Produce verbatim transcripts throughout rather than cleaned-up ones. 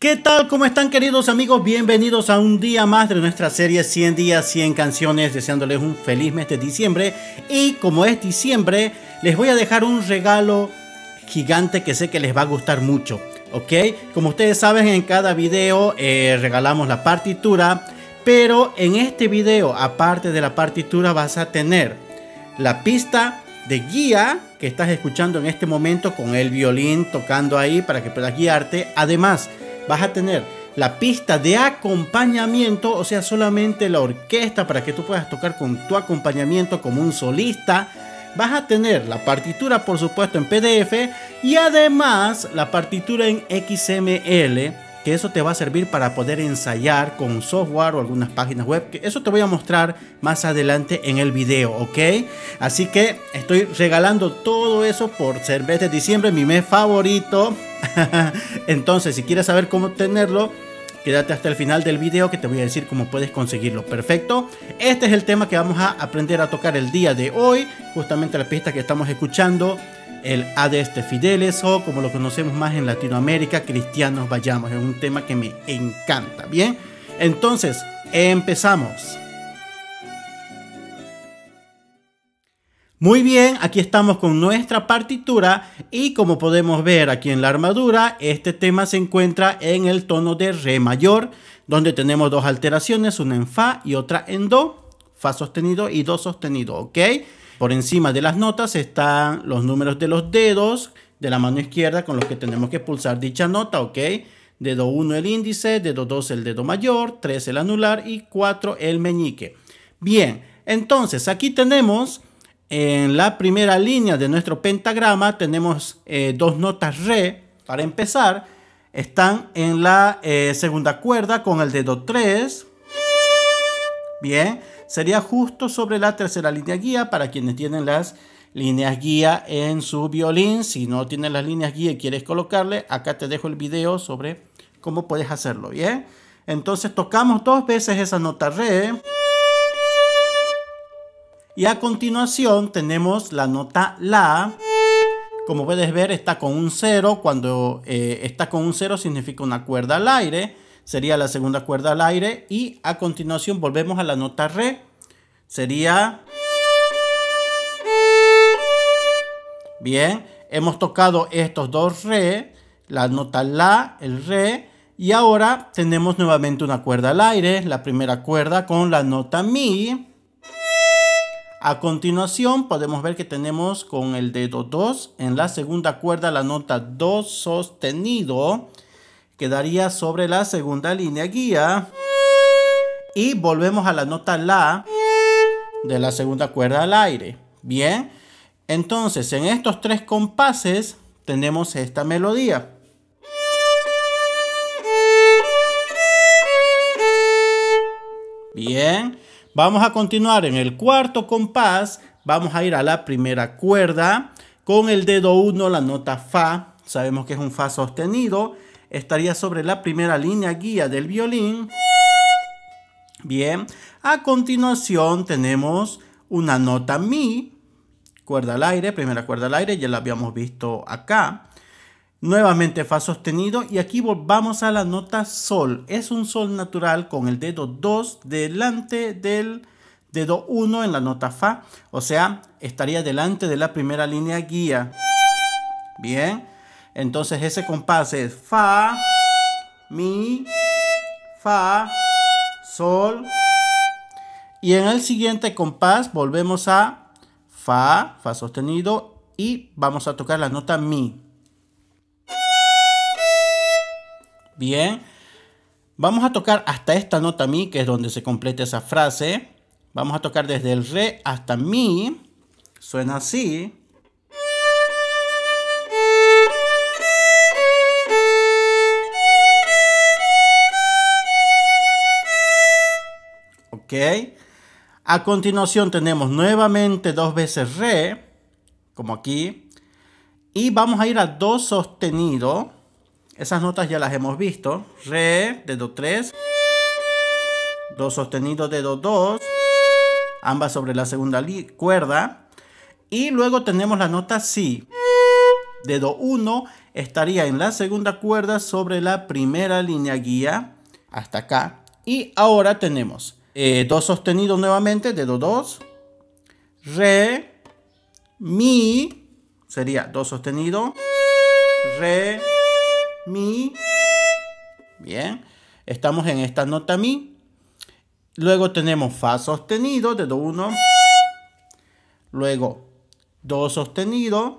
¿Qué tal? ¿Cómo están, queridos amigos? Bienvenidos a un día más de nuestra serie cien días, cien canciones, deseándoles un feliz mes de diciembre. Y como es diciembre, les voy a dejar un regalo gigante que sé que les va a gustar mucho, ¿ok? Como ustedes saben, en cada video eh, regalamos la partitura, pero en este video, aparte de la partitura, vas a tener la pista de guía que estás escuchando en este momento con el violín tocando ahí para que puedas guiarte. Además, vas a tener la pista de acompañamiento, o sea, solamente la orquesta para que tú puedas tocar con tu acompañamiento como un solista. Vas a tener la partitura, por supuesto, en P D F y además la partitura en X M L, que eso te va a servir para poder ensayar con software o algunas páginas web, que eso te voy a mostrar más adelante en el video, ¿ok? Así que estoy regalando todo eso por ser mes de diciembre, mi mes favorito. Entonces, si quieres saber cómo obtenerlo, quédate hasta el final del video que te voy a decir cómo puedes conseguirlo. Perfecto. Este es el tema que vamos a aprender a tocar el día de hoy. Justamente la pista que estamos escuchando, el Hades de Fideles, o como lo conocemos más en Latinoamérica, Cristianos Vayamos. Es un tema que me encanta. Bien, entonces empezamos. Muy bien, aquí estamos con nuestra partitura y como podemos ver aquí en la armadura, este tema se encuentra en el tono de Re mayor, donde tenemos dos alteraciones, una en Fa y otra en Do, Fa sostenido y Do sostenido, ¿ok? Por encima de las notas están los números de los dedos de la mano izquierda con los que tenemos que pulsar dicha nota, ¿ok? Dedo uno el índice, dedo dos el dedo mayor, tres el anular y cuatro el meñique. Bien, entonces aquí tenemos en la primera línea de nuestro pentagrama, tenemos eh, dos notas Re. Para empezar, están en la eh, segunda cuerda con el dedo tres. Bien, sería justo sobre la tercera línea guía para quienes tienen las líneas guía en su violín. Si no tienes las líneas guía y quieres colocarle, acá te dejo el video sobre cómo puedes hacerlo. Bien, entonces tocamos dos veces esa nota Re. Y a continuación tenemos la nota La. Como puedes ver, está con un cero. Cuando eh, está con un cero significa una cuerda al aire. Sería la segunda cuerda al aire. Y a continuación volvemos a la nota Re. Sería... Bien, hemos tocado estos dos Re, la nota La, el Re. Y ahora tenemos nuevamente una cuerda al aire. La primera cuerda con la nota Mi. A continuación podemos ver que tenemos con el dedo dos en la segunda cuerda la nota Do sostenido. Quedaría sobre la segunda línea guía. Y volvemos a la nota La de la segunda cuerda al aire. Bien, entonces en estos tres compases tenemos esta melodía. Bien. Vamos a continuar en el cuarto compás. Vamos a ir a la primera cuerda. Con el dedo uno la nota Fa. Sabemos que es un Fa sostenido. Estaría sobre la primera línea guía del violín. Bien. A continuación tenemos una nota Mi. Cuerda al aire. Primera cuerda al aire. Ya la habíamos visto acá. Nuevamente Fa sostenido y aquí vamos a la nota Sol. Es un Sol natural con el dedo dos delante del dedo uno en la nota Fa. O sea, estaría delante de la primera línea guía. Bien, entonces ese compás es Fa, Mi, Fa, Sol. Y en el siguiente compás volvemos a Fa, Fa sostenido y vamos a tocar la nota Mi. Bien, vamos a tocar hasta esta nota Mi, que es donde se completa esa frase. Vamos a tocar desde el Re hasta Mi. Suena así. Ok. A continuación tenemos nuevamente dos veces Re, como aquí. Y vamos a ir a Do sostenido. Esas notas ya las hemos visto. Re, dedo tres. Do sostenido, dedo dos. Ambas sobre la segunda cuerda. Y luego tenemos la nota Si. Dedo uno estaría en la segunda cuerda sobre la primera línea guía hasta acá. Y ahora tenemos eh, do sostenido nuevamente, dedo dos, re, mi, sería do sostenido, re, mi. Bien, estamos en esta nota mi. Luego tenemos fa sostenido, dedo uno, luego do sostenido,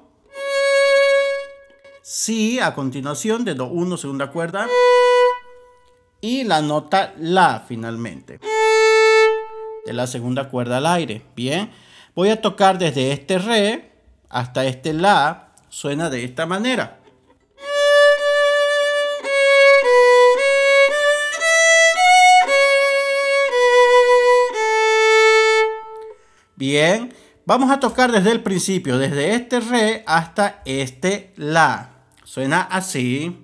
si a continuación, dedo uno, segunda cuerda, y la nota la finalmente de la segunda cuerda al aire. Bien, voy a tocar desde este re hasta este la, suena de esta manera. Bien, vamos a tocar desde el principio, desde este re hasta este la. Suena así.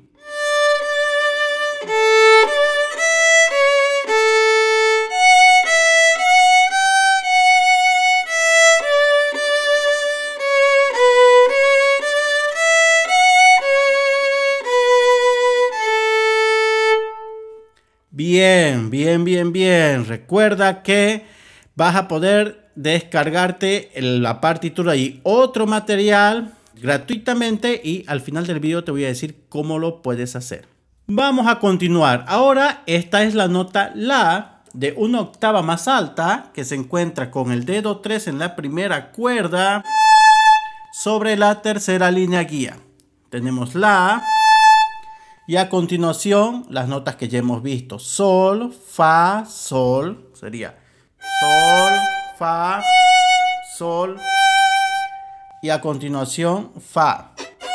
Bien, bien, bien, bien. Recuerda que vas a poder descargarte la partitura y otro material gratuitamente, y al final del video te voy a decir cómo lo puedes hacer. Vamos a continuar. Ahora esta es la nota la de una octava más alta, que se encuentra con el dedo tres en la primera cuerda sobre la tercera línea guía. Tenemos la, y a continuación las notas que ya hemos visto: sol, fa, sol, sería sol, fa, sol, y a continuación fa.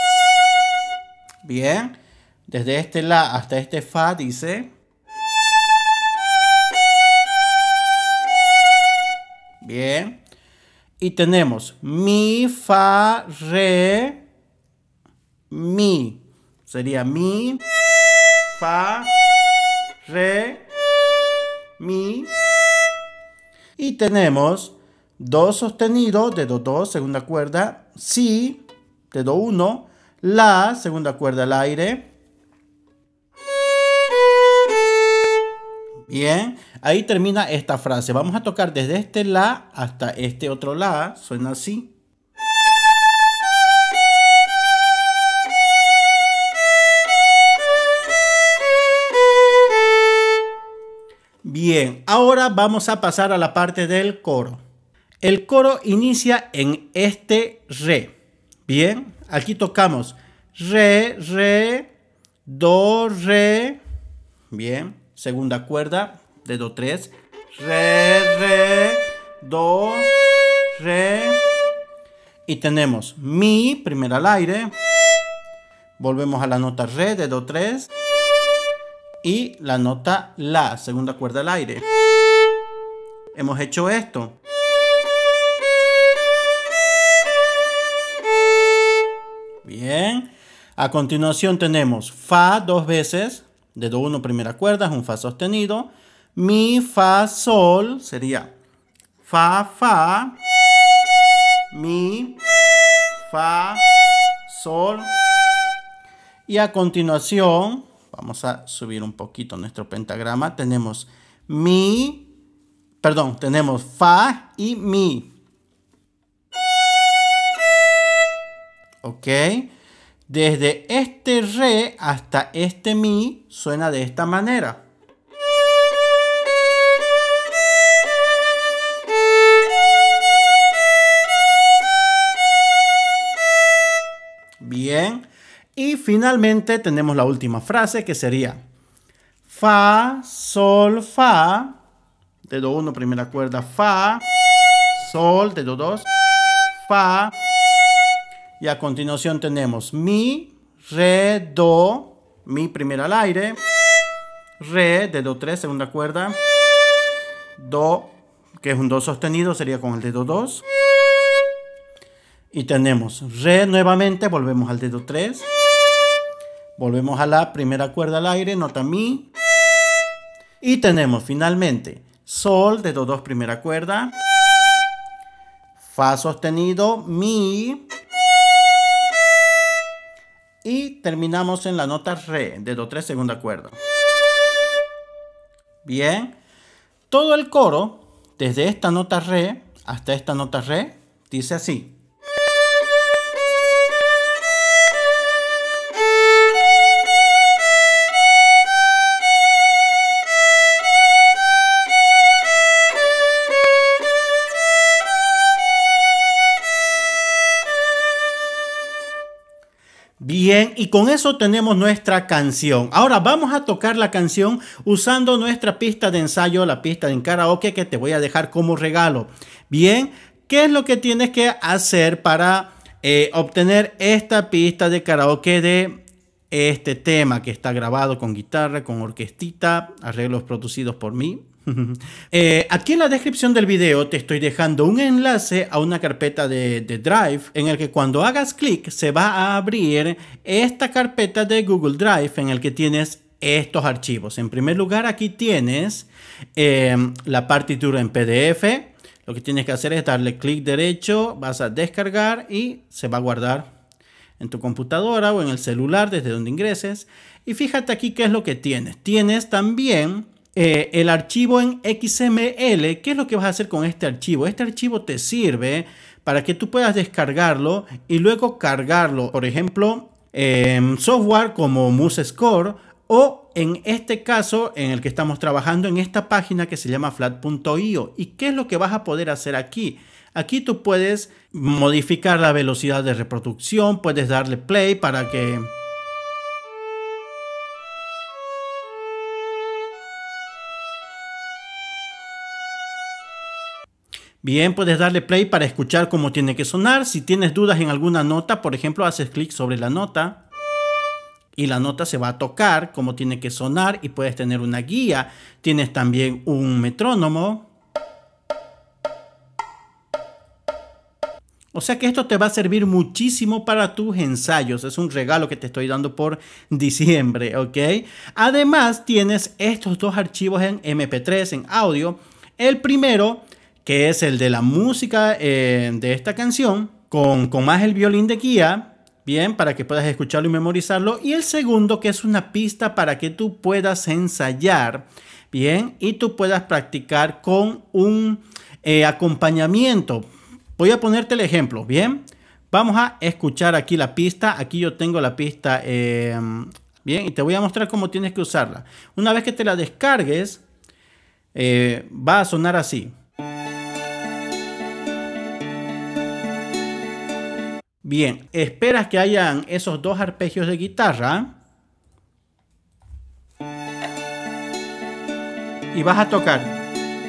Bien, desde este la hasta este fa dice. Bien, y tenemos mi, fa, re, mi, sería mi, fa, re, mi. Y tenemos do sostenido, dedo dos, segunda cuerda, si, dedo uno, la, segunda cuerda al aire. Bien, ahí termina esta frase. Vamos a tocar desde este la hasta este otro la, suena así. Bien, ahora vamos a pasar a la parte del coro. El coro inicia en este re. Bien, aquí tocamos re, re, do, re. Bien, segunda cuerda, dedo tres, re, re, do, re. Y tenemos mi, primera al aire. Volvemos a la nota re, dedo tres. Y la nota la, segunda cuerda al aire. Hemos hecho esto. Bien. A continuación tenemos fa dos veces. Dedo uno, primera cuerda, es un fa sostenido. Mi, fa, sol, sería fa, fa. Mi, fa, sol. Y a continuación, vamos a subir un poquito nuestro pentagrama. Tenemos mi, perdón, tenemos fa y mi. Ok. Desde este re hasta este mi suena de esta manera. Bien. Y finalmente tenemos la última frase, que sería fa, sol, fa. Dedo uno, primera cuerda, fa. Sol, dedo dos, fa. Y a continuación tenemos mi, re, do, mi primera al aire, re, dedo tres, segunda cuerda, do, que es un do sostenido, sería con el dedo dos. Y tenemos re nuevamente, volvemos al dedo tres, volvemos a la primera cuerda al aire, nota mi. Y tenemos finalmente sol, dedo dos, primera cuerda, fa sostenido, mi. y terminamos en la nota re, dedo tres, segunda cuerda. Bien, todo el coro, desde esta nota re hasta esta nota re, dice así. Bien, y con eso tenemos nuestra canción. Ahora vamos a tocar la canción usando nuestra pista de ensayo, la pista de karaoke que te voy a dejar como regalo. Bien, ¿qué es lo que tienes que hacer para eh, obtener esta pista de karaoke de este tema que está grabado con guitarra, con orquestita, arreglos producidos por mí? eh, aquí en la descripción del video te estoy dejando un enlace a una carpeta de, de Drive en el que cuando hagas clic se va a abrir esta carpeta de Google Drive en el que tienes estos archivos. En primer lugar, aquí tienes eh, la partitura en P D F. Lo que tienes que hacer es darle clic derecho, vas a descargar y se va a guardar en tu computadora o en el celular desde donde ingreses. Y fíjate aquí qué es lo que tienes. Tienes también Eh, el archivo en X M L. ¿Qué es lo que vas a hacer con este archivo? Este archivo te sirve para que tú puedas descargarlo y luego cargarlo, por ejemplo, en software como MuseScore o en este caso en el que estamos trabajando en esta página que se llama flat punto i o. ¿Y qué es lo que vas a poder hacer aquí? Aquí tú puedes modificar la velocidad de reproducción, puedes darle play para que... Bien, puedes darle play para escuchar cómo tiene que sonar. Si tienes dudas en alguna nota, por ejemplo, haces clic sobre la nota y la nota se va a tocar cómo tiene que sonar y puedes tener una guía. Tienes también un metrónomo. O sea que esto te va a servir muchísimo para tus ensayos. Es un regalo que te estoy dando por diciembre, ¿ok? Además, tienes estos dos archivos en eme pe tres, en audio. El primero, que es el de la música eh, de esta canción, con, con más el violín de guía, bien, para que puedas escucharlo y memorizarlo. Y el segundo, que es una pista para que tú puedas ensayar, bien, y tú puedas practicar con un eh, acompañamiento. Voy a ponerte el ejemplo, bien. Vamos a escuchar aquí la pista. Aquí yo tengo la pista, eh, bien, y te voy a mostrar cómo tienes que usarla. Una vez que te la descargues, eh, va a sonar así. Bien, esperas que hayan esos dos arpegios de guitarra y vas a tocar.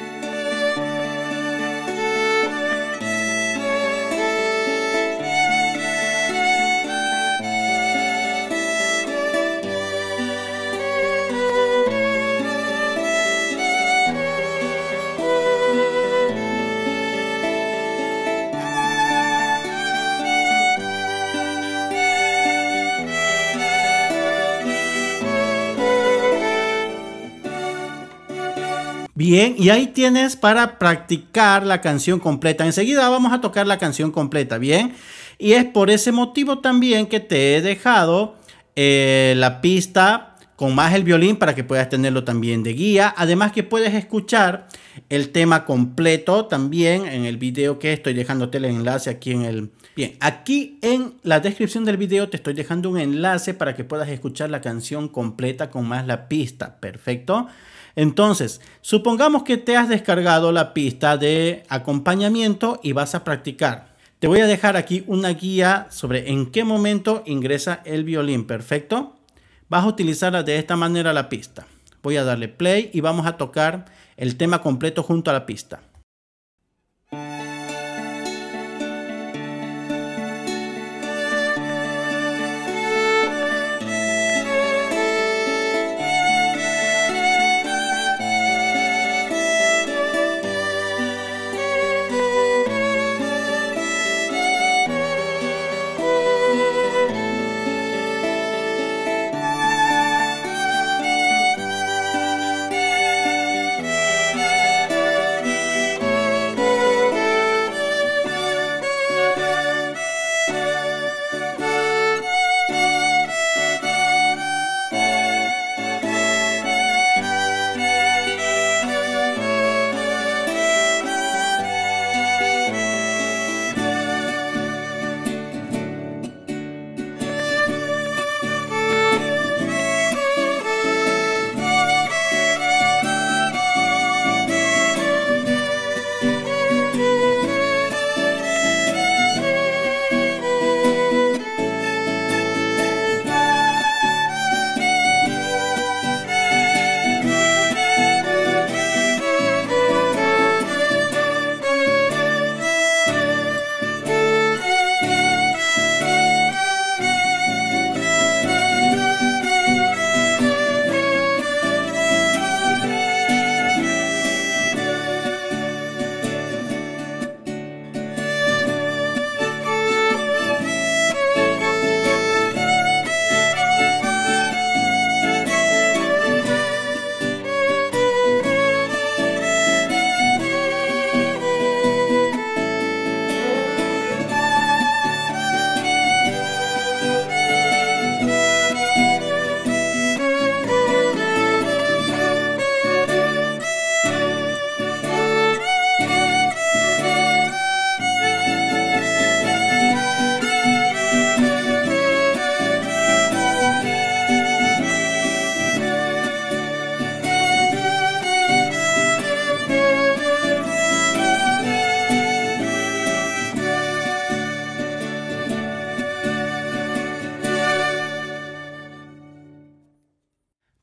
Bien, y ahí tienes para practicar la canción completa. Enseguida vamos a tocar la canción completa, bien. Y es por ese motivo también que te he dejado eh, la pista con más el violín para que puedas tenerlo también de guía. Además que puedes escuchar el tema completo también en el video que estoy dejándote el enlace aquí en el... Bien, aquí en la descripción del video te estoy dejando un enlace para que puedas escuchar la canción completa con más la pista. Perfecto. Entonces, supongamos que te has descargado la pista de acompañamiento y vas a practicar. Te voy a dejar aquí una guía sobre en qué momento ingresa el violín. Perfecto. Vas a utilizarla de esta manera la pista. Voy a darle play y vamos a tocar el tema completo junto a la pista.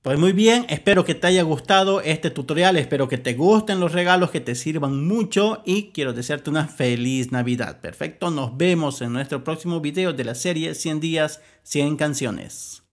Pues muy bien, espero que te haya gustado este tutorial, espero que te gusten los regalos, que te sirvan mucho y quiero desearte una feliz Navidad. Perfecto, nos vemos en nuestro próximo video de la serie cien días, cien canciones.